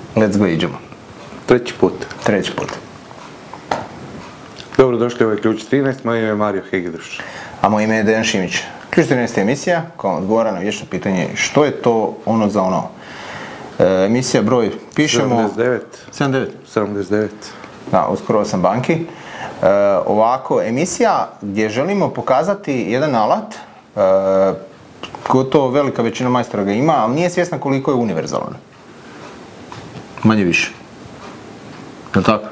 Let's go, iđemo. Treći put. Dobro došli u ovaj Ključ 13, moje ime je Mario Hegedruš. A moje ime je Dejan Šimić. Ključ 13 emisija koja odgovara na vječno pitanje što je to ono za ono. Emisija broj pišemo... 79. Da, uskoro sam banki. Ovako, emisija gdje želimo pokazati jedan alat, gotovo velika većina majstora ga ima, ali nije svjesna koliko je univerzalan. Manje više. Je li tako?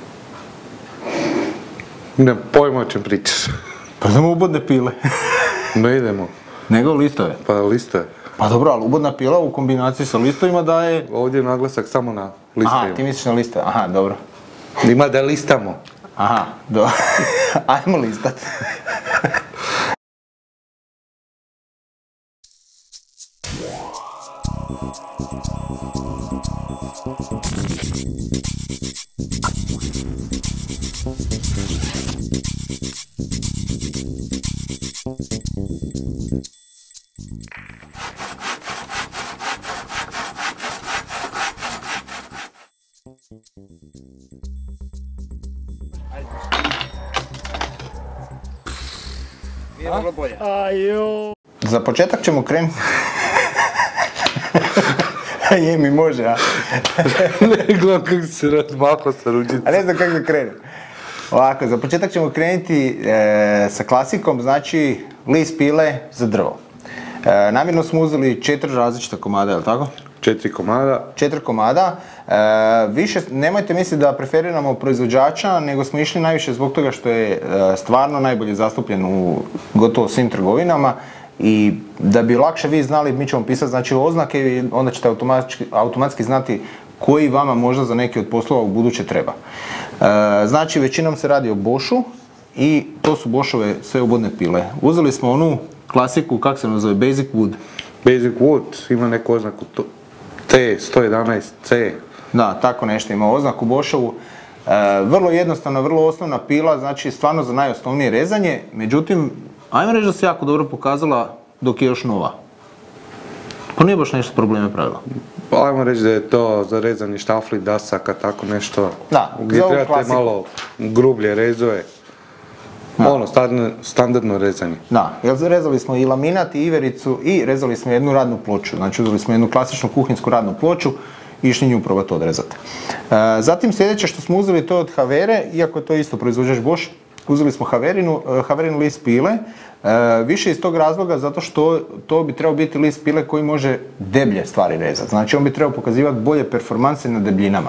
Ne pojma o čem pričaš. Pa idemo ubodne pile. Ne idemo. Nego listove. Pa listove. Pa dobro, ali ubodna pila u kombinaciji sa listovima daje... Ovdje je naglasak samo na listovima. Aha, ti misliš na listove. Aha, dobro. Ima da listamo. Aha, dobro. Ajmo listat. Za početak ćemo krenuti... Je mi može, a? Ne gledam kako se razmahao sa ručicom. A ne znam kako da krenem. Ovako, za početak ćemo krenuti sa klasikom, znači list pile za drvo. Namjerno smo uzeli 4 različita komada, je li tako? 4 komada. 4 komada. Više, nemojte misliti da preferiramo proizvođača, nego smo išli najviše zbog toga što je stvarno najbolje zastupljen u gotovo svim trgovinama. I da bi lakše vi znali, mi ćemo pisati znači oznake i onda ćete automatski znati koji vama možda za neki od poslova u buduće treba. Znači većinom se radi o Boschu i to su Boschove sve ubodne pile. Uzeli smo onu klasiku, kako se nazove, Basic Wood. Basic Wood, ima neku oznaku T111C. Da, tako nešto ima oznaku Boschovu. Vrlo jednostavna, vrlo osnovna pila, znači stvarno za najosnovnije rezanje, međutim, ajmo reći da se jako dobro pokazala dok je još nova. Pa nije baš nešto probleme pravila. Pa ajmo reći da je to za rezanje štafli, dasaka, tako nešto. Da, gdje za ovu trebate klasiku. malo grublje rezove. Da. Ono, standardno rezanje. Da, jer rezali smo i laminat, i ivericu i rezali smo jednu radnu ploču. Znači uzeli smo jednu klasičnu kuhinsku radnu ploču i išli nju probati odrezati. Zatim sljedeće što smo uzeli to je od Havere, iako je to isto proizvođač Bosch, uzeli smo Haverinu list pile, više iz tog razloga zato što to bi trebao biti list pile koji može deblje stvari rezati. Znači on bi trebao pokazivati bolje performanse na debljinama.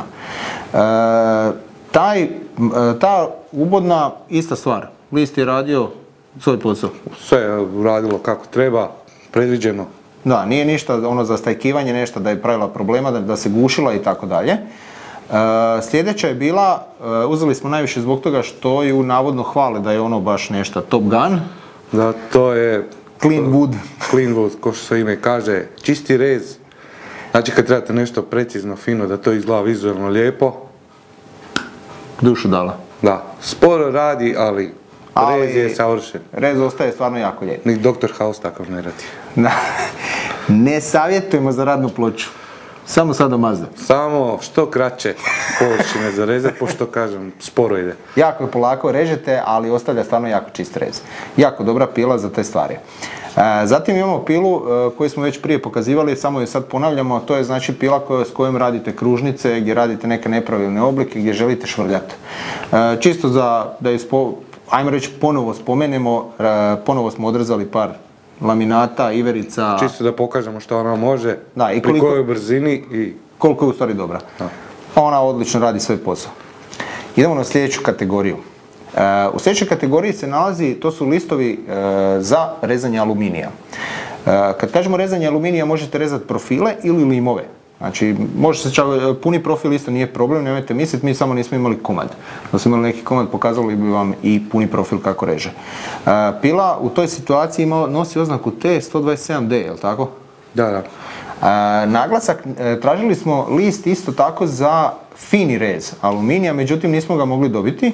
Ta ubodna, ista stvar. List je radio svoj posao. Sve je radilo kako treba, predviđeno. Da, nije ništa ono za stajkivanje, nešto da je pravila problema, da se gušila i tako dalje. Sljedeća je bila, uzeli smo najviše zbog toga što ju navodno hvale da je ono baš nešto Top Gun. Da, to je... Clean wood. Clean wood, ko što se ime kaže, čisti rez. Znači kad trebate nešto precizno, fino, da to izgleda vizualno lijepo. Dušu dala. Da, sporo radi, ali rez je savršen. Rez ostaje stvarno jako lijep. Ni Dr. House takav ne radi. Da. Ne savjetujemo za radnu ploču. Samo sadomazo. Samo što kraće površine za rezat, pošto kažem, sporo ide. Jako je polako režete, ali ostavlja stvarno jako čist rez. Jako dobra pila za te stvari. Zatim imamo pilu koju smo već prije pokazivali, samo je sad ponavljamo, to je znači pila s kojom radite kružnice, gdje radite neke nepravilne oblike, gdje želite švrljati. Čisto da je, ajmo reći, ponovo spomenemo, ponovo smo odrezali par laminata, iverica. Čisto da pokažemo što ona može, da, i pri kojoj brzini i... Koliko je u stvari dobra. Da. Ona odlično radi svoj posao. Idemo na sljedeću kategoriju. U sljedećoj kategoriji se nalazi, to su listovi za rezanje aluminija. Kad kažemo rezanje aluminija možete rezati profile ili limove. Znači, može se čak, puni profil isto nije problem, nemojte misliti, mi samo nismo imali komad. Da smo imali neki komad, pokazali bi vam i puni profil kako reže. Pila u toj situaciji nosi oznaku T127D, je li tako? Da, da. Naglasak, tražili smo list isto tako za fini rez aluminija, međutim nismo ga mogli dobiti.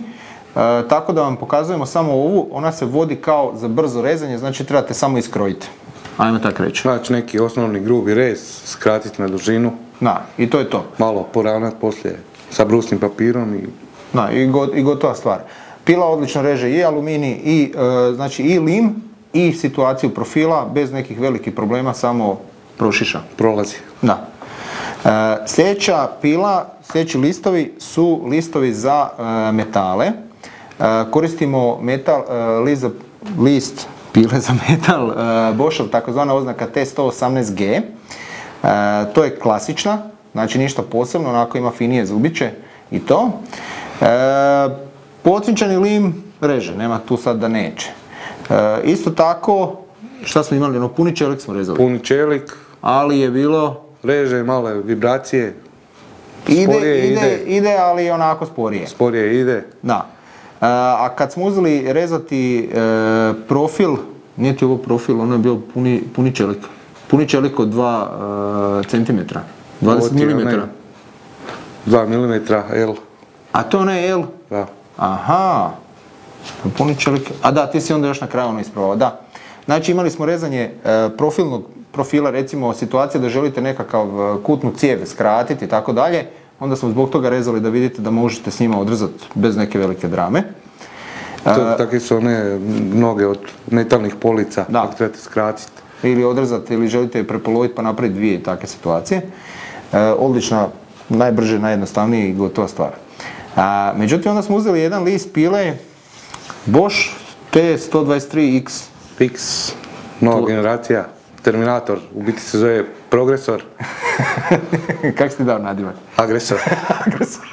Tako da vam pokazujemo samo ovu, ona se vodi kao za brzo rezanje, znači trebate samo iskrojiti. Ajmo tako reći. Znači neki osnovni grubi rez, skratiti na dužinu. Da, i to je to. Malo poravnat poslije sa brusnim papirom i... Da, i gotova stvar. Pila odlično reže i aluminij, znači i lim, i situaciju profila, bez nekih velikih problema, samo prošiša. Prolazi. Da. Sljedeća pila, sljedeći listovi su listovi za metale. Koristimo list pile za metal Boschov, takozvana oznaka T118G. To je klasična, znači ništa posebno, onako ima finije zubiće i to. Potvinčani lim reže, nema tu sad da neće. Isto tako, šta smo imali, puni čelik smo rezali. Puni čelik. Ali je bilo... Reže, male vibracije. Ide, ali onako sporije. Sporije ide. Da. A kad smo uzeli rezati profil, nije ti ovo profil, ono je bio puni čelik. Puni čelik od 2 cm. 20 mm. 2 mm L. A to ne je L? Da. Aha. Puni čelik. A da, ti si onda još na kraju ono ispravao, da. Znači imali smo rezanje profilnog profila, recimo situacija da želite nekakav kutnu cijev skratiti i tako dalje, onda smo zbog toga rezali da vidite da možete s njima odrezati bez neke velike drame. Takve su one noge od metalnih polica, ako trebate skratiti. Ili odrezati, ili želite je prepoloviti pa napraviti dvije takve situacije. Odlična, najbrže, najjednostavnije i gotova stvar. Međutim, onda smo uzeli jedan list pile Bosch T123X. X, nova generacija, Terminator, u biti se zove Progresor. Kako si ti dao nadimak? Agresor. Agresor.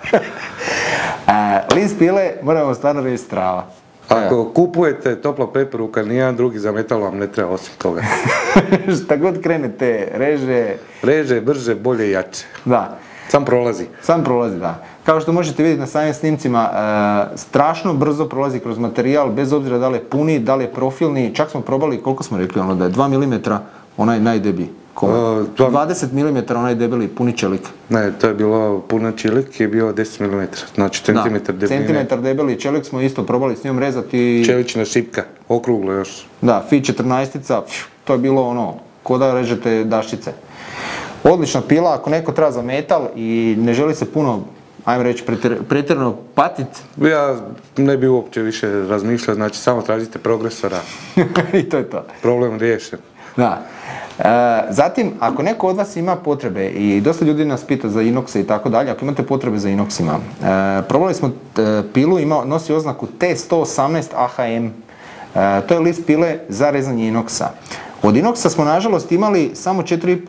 List pile, moramo stvarno reći strava. Ako kupujete, topla preporuka, nijedan drugi za metal vam ne treba osim toga. Šta god krenete, reže... Reže, brže, bolje i jače. Da. Sam prolazi. Sam prolazi, da. Kao što možete vidjeti na samim snimcima, strašno brzo prolazi kroz materijal, bez obzira da li je puni, da li je profilni. Čak smo probali, koliko smo rekli, ono da je 2 mm, onaj najdeblji. 20 mm onaj debeli puni čelik. Ne, to je bilo puni čelik, je bio 10 mm, znači centimetar debeli. Centimetar debeli čelik smo isto probali s njom rezati. Čelična šipka, okruglo još. Da, Fi 14-ica, to je bilo ono, ko da režete daščice. Odlična pila, ako neko treba za metal i ne želi se puno, ajmo reći, pretjerano patiti. Ja ne bi uopće više razmišljao, znači samo tražite progresora. I to je to. Problem riješen. Da. Zatim, ako neko od vas ima potrebe, i dosta ljudi nas pita za inokse i tako dalje, ako imate potrebe za inoksima, probali smo pilu, nosi oznaku T118 AHM. To je list pile za rezanje inoksa. Od inoksa smo nažalost imali samo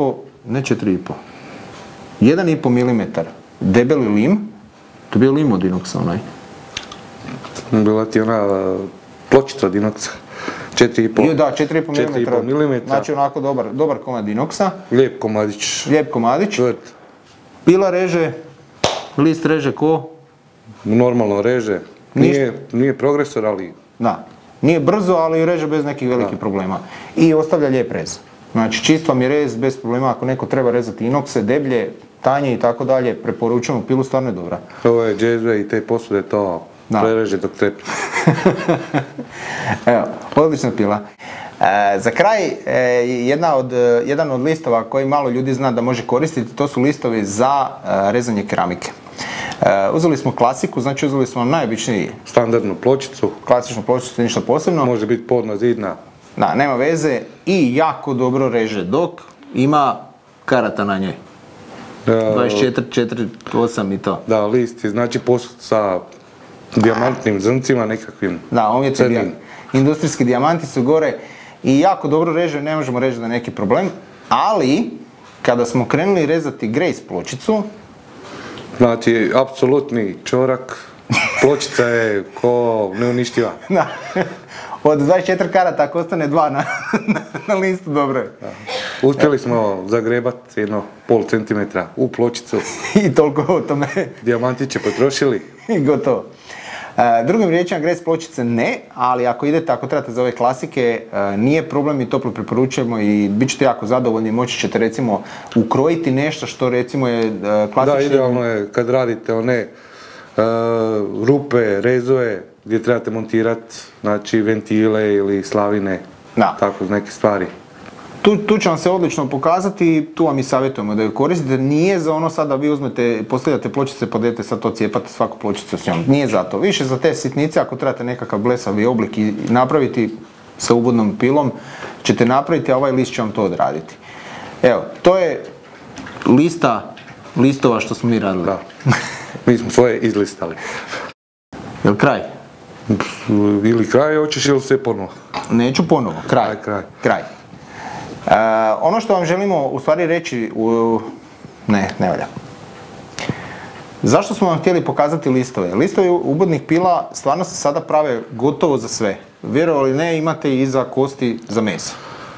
1,5 mm debeli lim. To je bio lim od inoksa onaj. Bila ti ona pločica od inoksa. 4,5 Da, 4,5 mm. Znači onako dobar komad inoksa. Lijep komadić. Lijep komadić. Tvrd. Pila reže, list reže ko? Normalno reže. Nije progresor, ali... Da. Nije brzo, ali reže bez nekih velikih problema. I ostavlja lijep rez. Znači čist vam je rez bez problema, ako neko treba rezati inokse, deblje, tanje i tako dalje, preporučujemo, pilu stvarno je dobra. Ovo je džezve i te posude to prereže dok trepi. Evo, odlična pila. Za kraj, jedan od listova koji malo ljudi zna da može koristiti, to su listovi za rezanje keramike. Uzeli smo klasiku, znači uzeli smo najobičniji... Standardnu pločicu. Klasičnu pločicu, ništa posebno. Može biti podna, zidna. Da, nema veze i jako dobro reže, dok ima karata na njoj. 24, 8 i to. Da, list je znači posud sa dijamantnim zrncima nekakvim. Da, umjetni industrijski dijamanti su gore i jako dobro reže, ne možemo reći da je neki problem, ali kada smo krenuli rezati Grace pločicu... Znači, apsolutni čorak, pločica je ko neuništiva. Da, od 24 karata ako ostane 2 na listu, dobro je. Uspjeli smo zagrebati 1,5 cm u pločicu. I toliko o tome. Dijamantiće potrošili. I gotovo. Drugim riječima, Grace pločice ne, ali ako idete, ako trebate za ove klasike, nije problem i toplo preporučujemo i bit ćete jako zadovoljni, moći ćete recimo ukrojiti nešto što recimo je klasično. Da, idealno je kad radite one rupe, rezove gdje trebate montirati, znači ventile ili slavine, tako neke stvari. Tu će vam se odlično pokazati i tu vam i savjetujemo da ju koristite. Nije za ono sad da vi uzmete, postavljate pločice pa idete sad to cijepate svaku pločicu s njom. Nije za to. Više za te sitnice, ako trebate nekakav blesavi oblik i napraviti sa ubodnom pilom, ćete napraviti, a ovaj list će vam to odraditi. Evo, to je lista listova što smo mi radili. Da. Mi smo svoje izlistali. Jel kraj? Ili kraj, hoćeš ili sve ponovo? Neću ponovo, kraj. Kraj. Ono što vam želimo u stvari reći, ne valja. Zašto smo vam htjeli pokazati listove? Listovi ubodnih pila stvarno se sada prave gotovo za sve. Vjerovali ne, imate i za kosti za meso.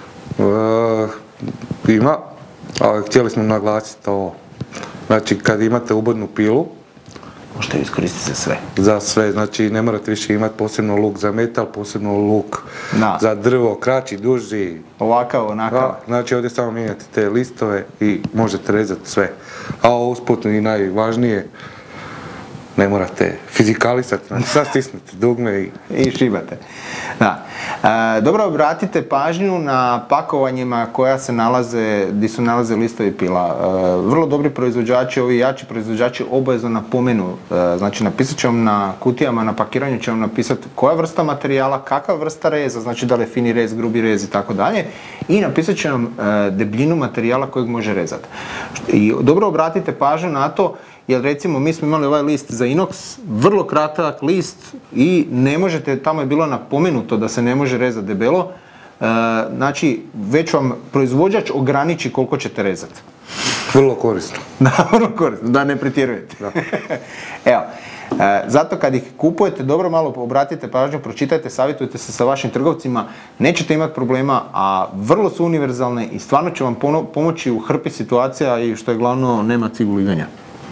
Ima, ali htjeli smo naglasiti ovo. Znači, kad imate ubodnu pilu, možete ju iskoristiti za sve. Za sve, znači ne morate više imati posebno luk za metal, posebno luk za drvo, kraći, duži. Ovakav, onakav. Znači ovdje samo mijenjate te listove i možete rezati sve. A usput i najvažnije, ne morate fizikalisati, znači sad stisnete dugme i šibate. Da. Dobro, obratite pažnju na pakovanjima koja se nalaze, gdje se nalaze listovi pila. Vrlo dobri proizvođači, ovi jači proizvođači obavezno napomenu, znači napisat će vam na kutijama, na pakiranju će vam napisati koja vrsta materijala, kakva vrsta reza, znači da li je fini rez, grubi rez i tako dalje, i napisat će vam debljinu materijala kojeg može rezati. I dobro obratite pažnju na to, jer recimo mi smo imali ovaj list za inox, vrlo kratak list i ne možete, tamo je bilo napomenuto da se ne može rezati debelo, znači već vam proizvođač ograniči koliko ćete rezati. Vrlo korisno. Da, vrlo korisno, da ne pretjerujete. Evo, zato kad ih kupujete, dobro malo obratite pažnju, pročitajte, savjetujte se sa vašim trgovcima, nećete imati problema, a vrlo su univerzalne i stvarno će vam pomoći u hrpi situacija i što je glavno, nema cigulivanja.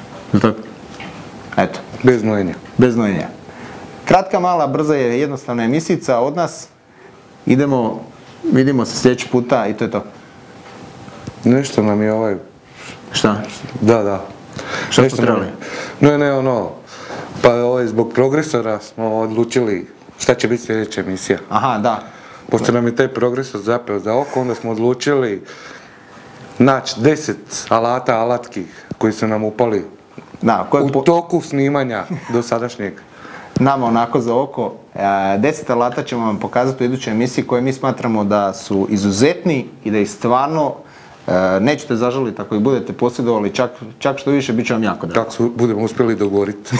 Eto. Bez nojenja. Bez nojenja. Kratka, mala, brza je jednostavna emisijica od nas. Vidimo se sljedeći puta i to je to. Nešto nam je ovaj... Šta? Da. Šta smo trebali? Pa zbog progresora smo odlučili šta će biti sljedeća emisija. Aha, da. Pošto nam je taj progresor zapeo za oko, onda smo odlučili naći 10 alata, alatki koji su nam upali u toku snimanja do sadašnjeg. Nama onako za oko. 10 alata ćemo vam pokazati u idućoj emisiji koje mi smatramo da su izuzetni i da ih stvarno nećete zažaliti ako ih budete posjedovali, čak što više bit će vam jako drago. Kako budemo uspjeli dogovoriti.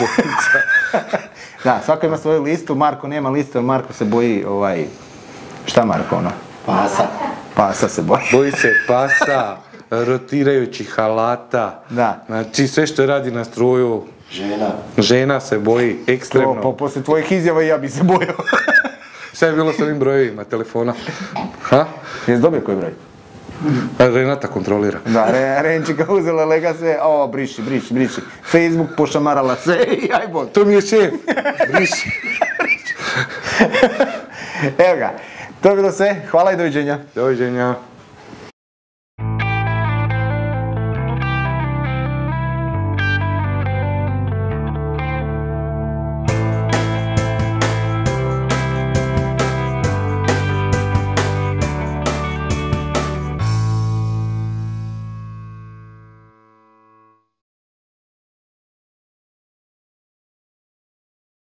Da, svako ima svoju listu, Marko nema listu, jer Marko se boji šta Marko ono? Pasa. Pasa se boji. Boji se pasa, rotirajućih alata, znači sve što radi na struju. Žena se boji ekstremno. Pa poslije tvojih izjava i ja bi se bojao. Šta je bilo s ovim brojevima telefona? Jesi dobio koji broj? Renata kontrolira. Da, Renčika uzela, lega se, briši. Facebook pošamarala se i aj bol. To mi je šef, briši. Evo ga, to je bilo sve, hvala i doviđenja. Doviđenja.